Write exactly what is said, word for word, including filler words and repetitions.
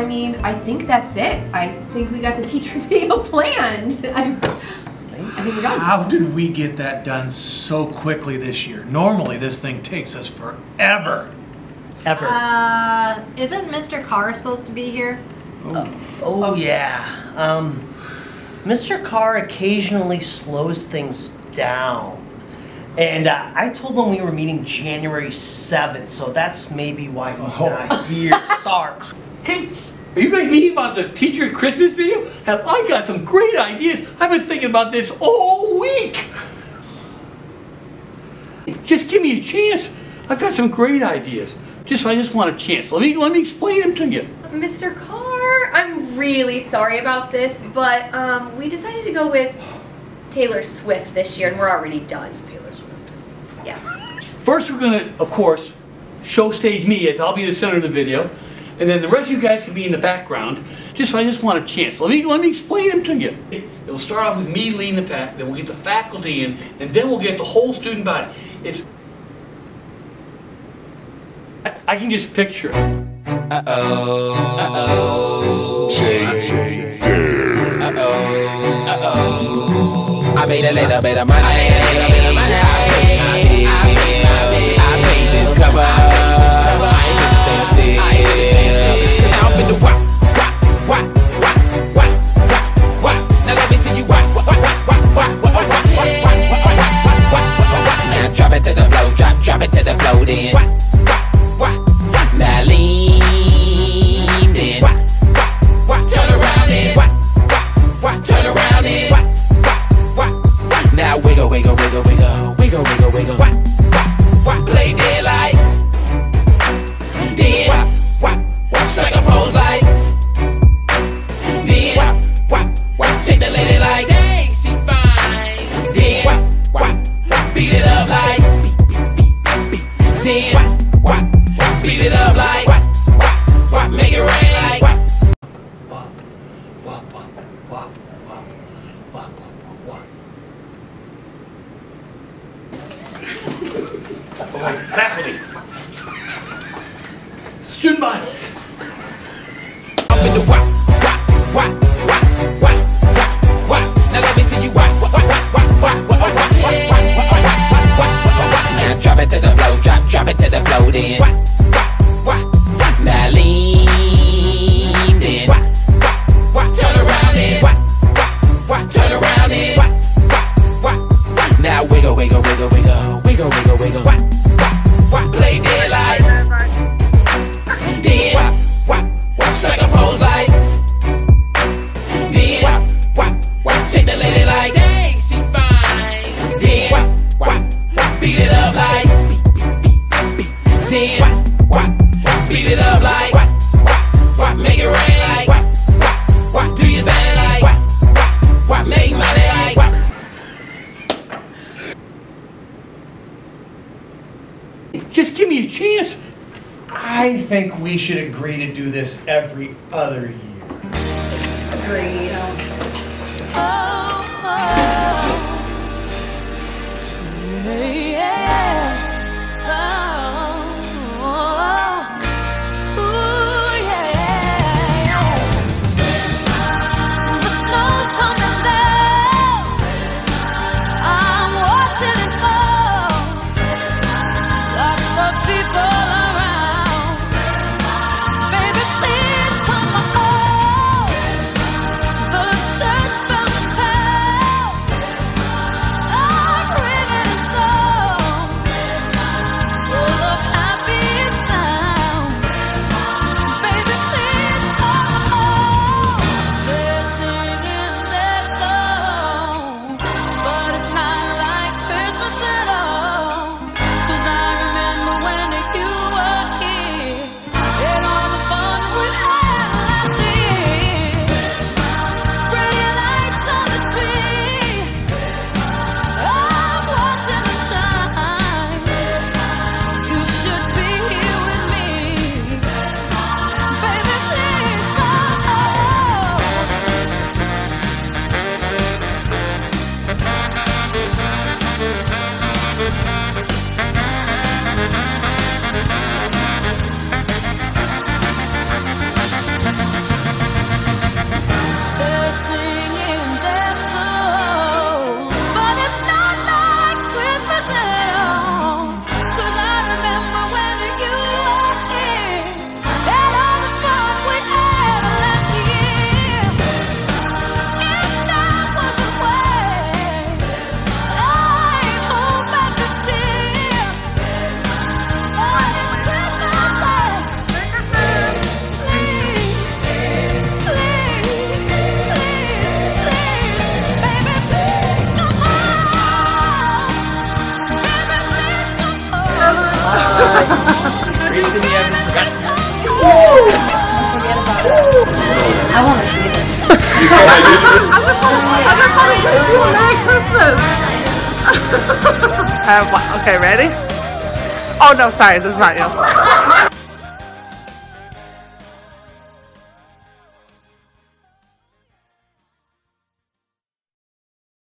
I mean, I think that's it. I think we got the teacher video planned. I'm, I think we're done. How did we get that done so quickly this year? Normally this thing takes us forever. Ever. Uh, isn't Mister Carr supposed to be here? Oh, oh, oh yeah. Um, Mister Carr occasionally slows things down. And uh, I told him we were meeting January seventh, so that's maybe why he's oh. not here. Sorry. Hey, are you guys meeting about the teacher Christmas video? Have I got some great ideas? I've been thinking about this all week. Just give me a chance. I've got some great ideas. Just I just want a chance. Let me let me explain them to you. Mister Carr, I'm really sorry about this, but um, we decided to go with Taylor Swift this year, and we're already done. Taylor Swift. Yeah. First, we're gonna, of course, show stage me as I'll be the center of the video, and then the rest of you guys can be in the background. Just I just want a chance. Let me let me explain them to you. It'll start off with me leading the pack, then we'll get the faculty in, and then we'll get the whole student body. It's I, I can just picture it. Uh-oh, uh-oh, Jay, uh-oh, uh-oh. I made a little bit of money, I made a little bit of money, I made, I made, I made this cover, I ain't gonna stand still, now I'm finna wop, wop, wop, wop, wop, wop, now let me see you wop, wop, wop, wop, wop, wop, wop, wop, wop, now drop it to the floor, drop, drop it to the floor then. Now lean in, turn around in, turn around in. Now wiggle, wiggle, wiggle, wiggle, wiggle, wiggle, wiggle. Play dead like, then strike a pose like, then shake the lady like, dang, she fine. Then beat it up like, then. Speed it up like, make it rain like. Wop, wop, wop, wop, wop, wop, wop, wop. Alright, faculty. Student body. Up in the wop, wop, wop, wop, wop, wop, wop. Now let me see you wop, wop, wop, wop, wop, wop, wop, wop. Now drop it to the floor, drop, drop it to the floor then. Now lean in, turn around in, turn around in. Now wiggle, wiggle, wiggle, wiggle, wiggle, wiggle, wiggle. Play dead like, then strike a pose like, then shake the lady like, dang, she fine. Then beat it up like, then speed it up like, make it rain like, do your thing like, make money like. Just give me a chance. I think we should agree to do this every other year. Agreed. Oh, oh, yeah. Oh, oh, ooh, yeah. The snow's coming down. I'm watching it fall. Lots of people around. Baby, please come home. The church bells in town are ringing a song. Raised in the Evans production. Forget about it. I want to see this. I just want I just want to wish you a Merry Christmas. uh, wha- okay, ready? Oh no, sorry, this is not you.